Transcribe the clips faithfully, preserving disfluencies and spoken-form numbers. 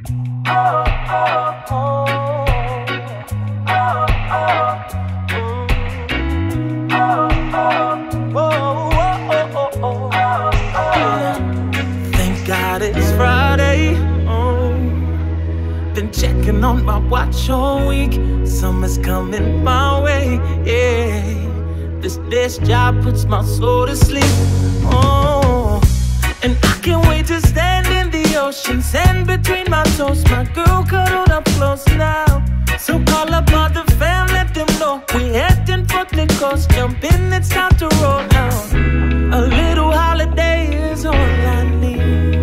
Thank God it's Friday. Oh, been checking on my watch all week. Summer's coming my way. Yeah, this this job puts my soul to sleep. Oh, and I can't wait to stand in the ocean, sand between my toes. My girl cuddled up close now. So call up all the fam, let them know we heading for the coast. Jump in, it's time to roll out. A little holiday is all I need,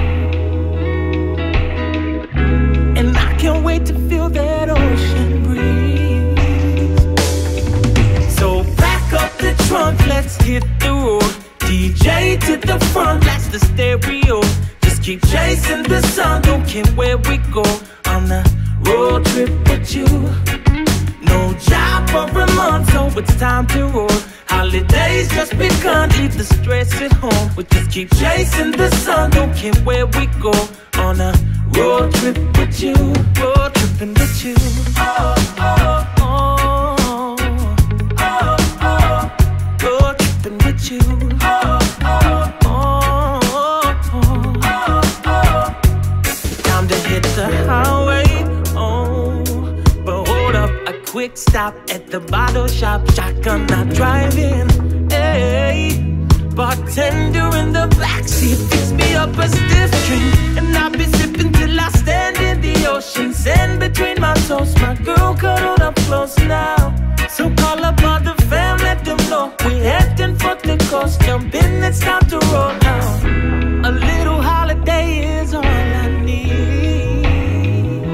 and I can't wait to feel that ocean breeze. So pack up the trunk, let's hit the road. D J to the front, blast the stereo. Just keep chasing the sun, don't care where we go. On a road trip with you. No job for a month, so it's time to roll. Holidays just begun, leave the stress at home. We just keep chasing the sun, don't care where we go. On a road trip with you, road tripping with you. Oh, oh, oh, oh, oh, road tripping with you. Oh, oh, oh, oh, oh, oh. Time to hit the highway. Oh, but hold up, a quick stop at the bottle shop. Shotgun not driving. Hey, bartender in the backseat, fix me up a stiff drink, and I'll be sipping till I stand in the ocean, sand between my toes. My girl cuddled up close now. So call up all the fam, let them know we heading for the coast. Jump in, it's time to roll out. A little holiday is all I need,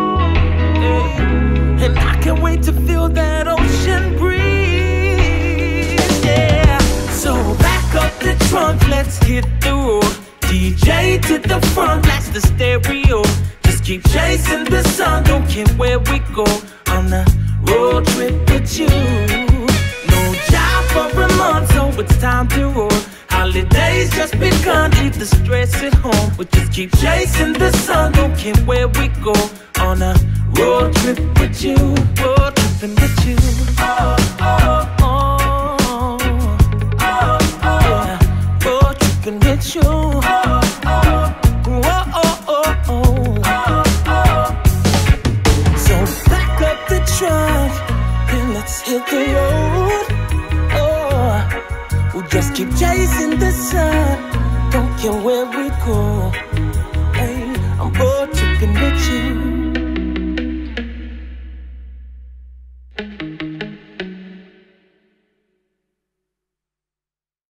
hey, and I can't wait to feel that ocean breeze. Yeah, so back up the trunk, let's hit the road. D J to the front, blast the stereo. Just keep chasing the sun, don't care where we go. On a road trip with you. No job for a month, so it's time to roll. Holidays just begun, leave the stress at home. We just keep chasing the sun, don't care where we go. On a road trip with you, road tripping with you. Oh, oh, oh, oh, oh, yeah. Road tripping with you. Oh, oh, oh, oh, oh, oh, oh. So back up the truck and let's hit the road. Oh, we'll just keep chasing the sun, don't care where we go. Hey, I'm road tripping with you.